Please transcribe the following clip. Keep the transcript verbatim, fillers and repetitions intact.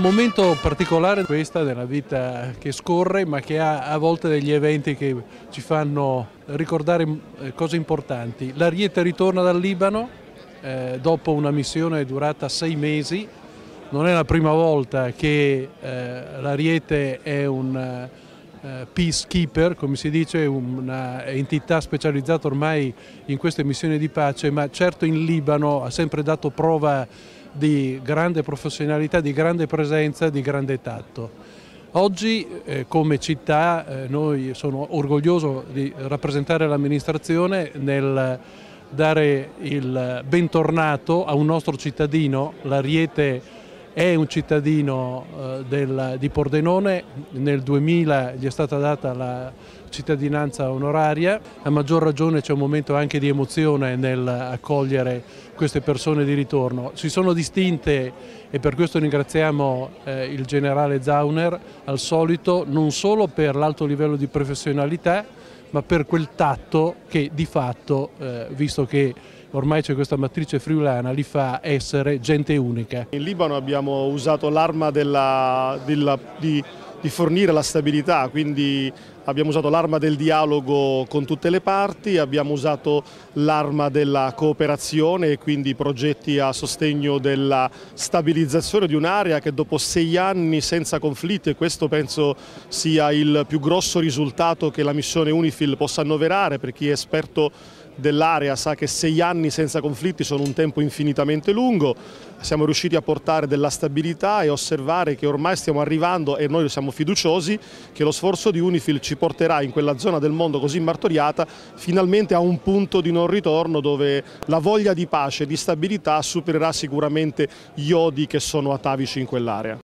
momento particolare questa della vita che scorre, ma che ha a volte degli eventi che ci fanno ricordare cose importanti. L'Ariete ritorna dal Libano eh, dopo una missione durata sei mesi. Non è la prima volta che eh, l'Ariete è un uh, peacekeeper, come si dice, un'entità specializzata ormai in queste missioni di pace, ma certo in Libano ha sempre dato prova di grande professionalità, di grande presenza, di grande tatto. Oggi eh, come città eh, noi sono orgoglioso di rappresentare l'amministrazione nel dare il bentornato a un nostro cittadino. L'Ariete è un cittadino eh, del, di Pordenone, nel duemila gli è stata data la cittadinanza onoraria, a maggior ragione c'è un momento anche di emozione nel accogliere queste persone di ritorno. Si sono distinte, e per questo ringraziamo eh, il generale Zauner, al solito, non solo per l'alto livello di professionalità, ma per quel tatto che di fatto, eh, visto che ormai c'è questa matrice friulana, li fa essere gente unica. In Libano abbiamo usato l'arma della, della, di, di fornire la stabilità, quindi abbiamo usato l'arma del dialogo con tutte le parti, abbiamo usato l'arma della cooperazione e quindi progetti a sostegno della stabilizzazione di un'area che dopo sei anni senza conflitti, e questo penso sia il più grosso risultato che la missione UNIFIL possa annoverare, per chi è esperto dell'area sa che sei anni senza conflitti sono un tempo infinitamente lungo. Siamo riusciti a portare della stabilità e osservare che ormai stiamo arrivando, e noi siamo fiduciosi che lo sforzo di UNIFIL ci porterà in quella zona del mondo così martoriata finalmente a un punto di non ritorno dove la voglia di pace e di stabilità supererà sicuramente gli odi che sono atavici in quell'area.